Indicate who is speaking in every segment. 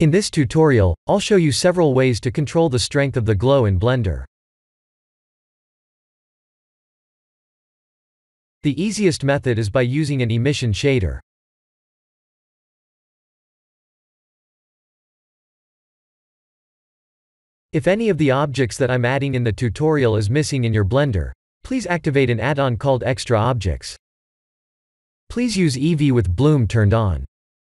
Speaker 1: In this tutorial, I'll show you several ways to control the strength of the glow in Blender. The easiest method is by using an emission shader. If any of the objects that I'm adding in the tutorial is missing in your Blender, please activate an add-on called Extra Objects. Please use Eevee with bloom turned on.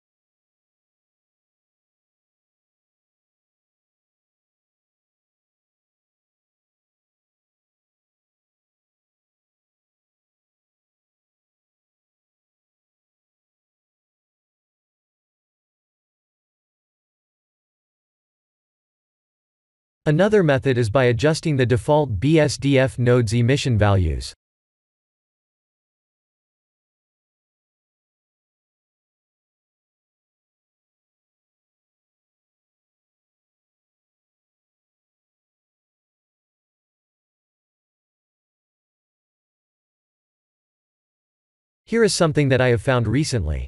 Speaker 1: Another method is by adjusting the default BSDF node's emission values. Here is something that I have found recently.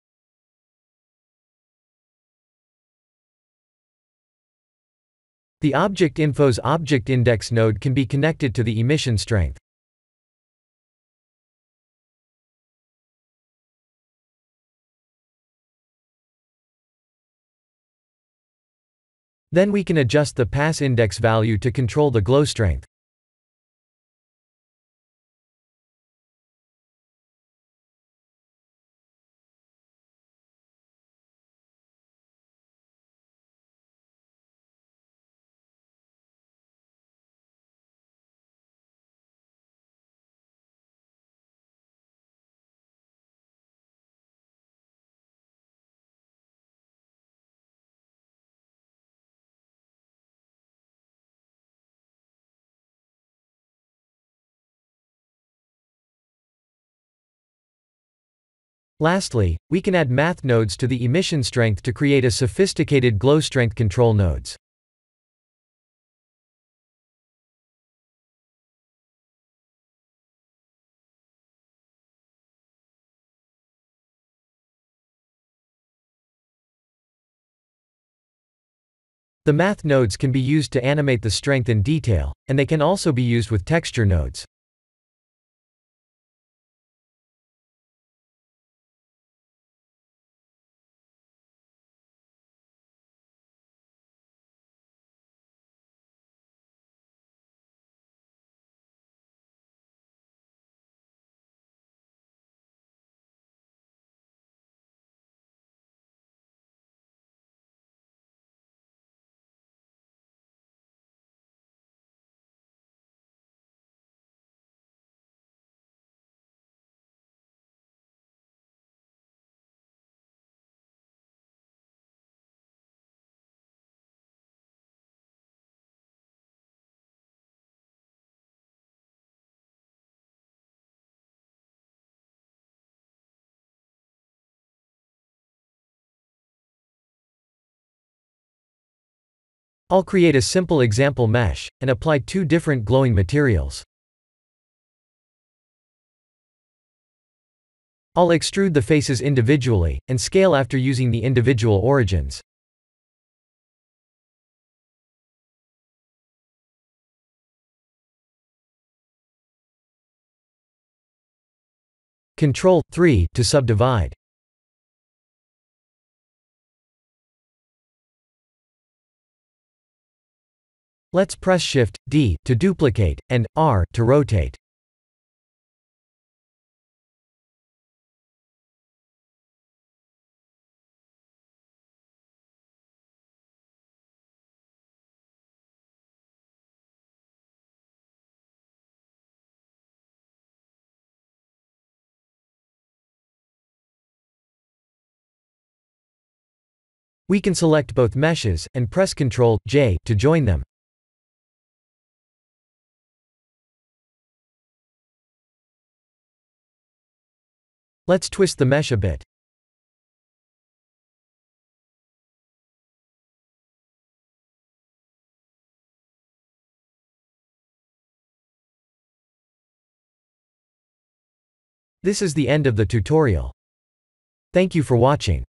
Speaker 1: The Object Info's Object Index node can be connected to the emission strength. Then we can adjust the pass index value to control the glow strength. Lastly, we can add math nodes to the emission strength to create a sophisticated glow strength control nodes. The math nodes can be used to animate the strength in detail, and they can also be used with texture nodes. I'll create a simple example mesh, and apply two different glowing materials. I'll extrude the faces individually, and scale after using the individual origins. Ctrl+3 to subdivide. Let's press Shift+D to duplicate, and R to rotate. We can select both meshes, and press Ctrl+J to join them. Let's twist the mesh a bit. This is the end of the tutorial. Thank you for watching.